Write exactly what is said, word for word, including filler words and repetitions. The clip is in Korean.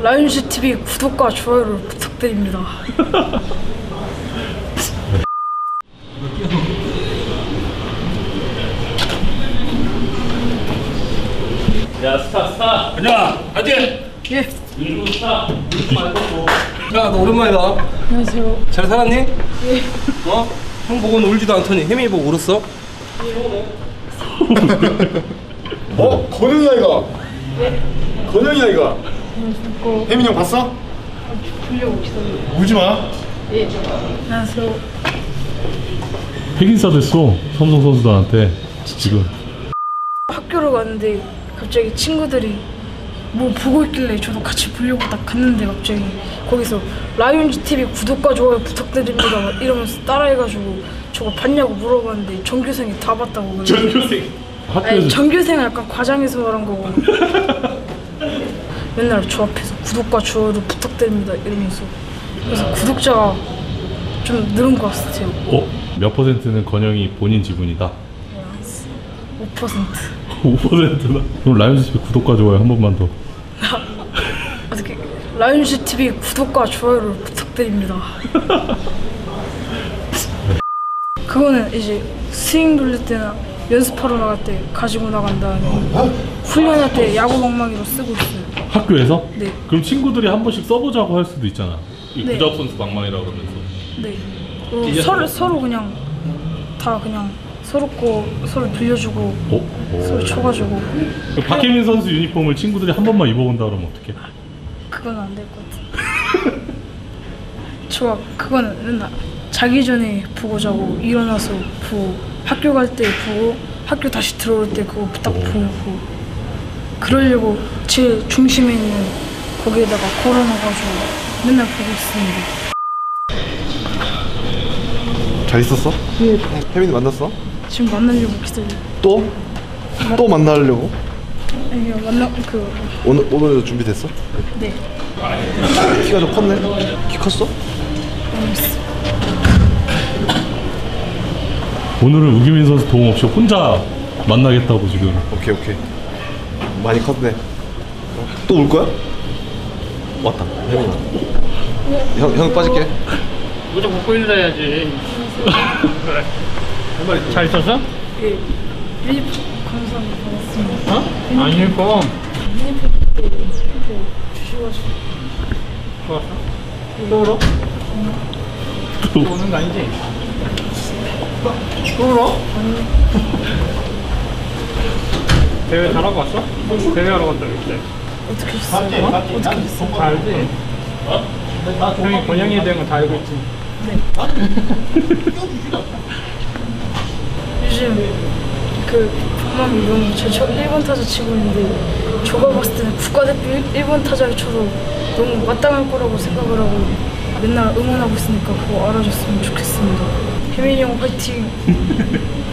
라이온즈 티비 구독과 좋아요를 부탁드립니다. 야, 스타 스타. 가자, 화이팅! 예. 일부 스타. 야, 너 오랜만이다. 안녕하세요. 잘 살았니? 예. 어? 형 보고는 울지도 않더니 혜민이 보고 울었어? 어? 건영이 아이가? 예. 건영이 아이가? 안녕하세요. 혜민이 형 봤어? 불려고 기다려요. 울지 마. 예. 안녕하세요. 핵인싸 됐어. 삼성 선수들한테 지금. 학교를 갔는데 갑자기 친구들이 뭐 보고 있길래 저도 같이 보려고 딱 갔는데 갑자기 거기서 라이온즈 티비 구독과 좋아요 부탁드립니다 막 이러면서 따라해가지고 저거 봤냐고 물어봤는데 전교생이 다 봤다고. 전교생. 학교에서. 아니 전교생은 약간 과장해서 말한 거고. 맨날 저 앞에서 구독과 좋아요를 부탁드립니다 이러면서. 그래서 구독자가 좀 늘은 것 같아요. 어? 몇 퍼센트는 건영이 본인 지분이다. 오 퍼센트. 오 퍼센트나? 그럼 라이온즈 티비 구독과 좋아요 한 번만 더. 어떻게 라이온즈 티비 구독과 좋아요를 부탁드립니다. 그거는 이제 스윙 돌릴 때나 연습하러 나갈 때 가지고 나간 다음에 훈련할 때 야구 방망이로 쓰고 있어요. 학교에서? 네. 그럼 친구들이 한 번씩 써보자고 할 수도 있잖아. 이 네. 구작 선수 방망이라 그러면서. 네. 그리고 서로 서로 그냥 다 그냥 서로 거 서로 빌려주고 어? 서로 쳐가지고. 그 박혜민 선수 유니폼을 친구들이 한 번만 입어본다 그러면 어떡해? 그건 안 될 것 같아. 좋아. 그거는 맨날 자기 전에 보고 자고 일어나서 보고 학교 갈 때 보고 학교 다시 들어올 때 그거 딱 보고 그러려고 제일 중심에 있는 거기에다가 걸어놔가지고 맨날 보고 있습니다. 잘 있었어? 예. 혜민이 만났어? 지금 만나려고 기다려. 또? 또 만나려고? 아니 만나 그 오늘 오늘 준비됐어? 네. 키가 좀 컸네. 키 컸어? 알겠어. 오늘은 우기민 선수 도움 없이 혼자 만나겠다고 지금. 오케이 오케이. 많이 컸네. 또 울 거야? 왔다. 혜민이. 형 형 빠질게. 모자 벗고 일어나야지. 잘 있었어? 예. 유니폼 감사합니다. 받았습니다. 어? 안 읽고. 유니폼 때 유니폼 주셔가지고. 좋았어? 또 울어? 또 우는 거 아니지? 또 울어? 대회 잘하고 왔어? 대회하러 갔다 그때. 어떻게 했어요? 어떻게 했어요? 다 알지? 형이 권영이에 대한 건 다 알고 있지? 네. 요즘 그 북만 미동이 저, 저 일 번 타자 치고 있는데 저가 봤을 때는 국가대표 일 번 타자를 쳐도 너무 마땅할 거라고 생각을 하고 맨날 응원하고 있으니까 그거 알아줬으면 좋겠습니다. 혜민이 형 화이팅!